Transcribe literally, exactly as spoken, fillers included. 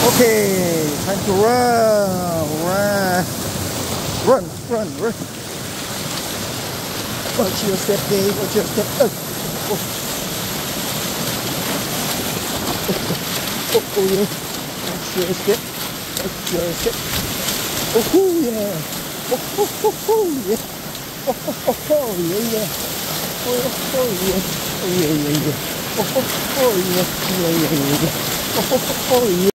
Okay, time to run, run, run, run, run. Watch your step, Dave. Watch your step. Oh, oh. Oh, oh yeah. Watch your step. Watch your step. Oh, oh yeah. Oh, oh, oh, oh yeah. Oh, oh, oh, oh yeah, yeah. Oh, oh, oh yeah. Oh yeah, yeah, yeah. Oh, oh, oh yeah. Yeah, yeah, yeah, yeah. Oh, oh, oh yeah.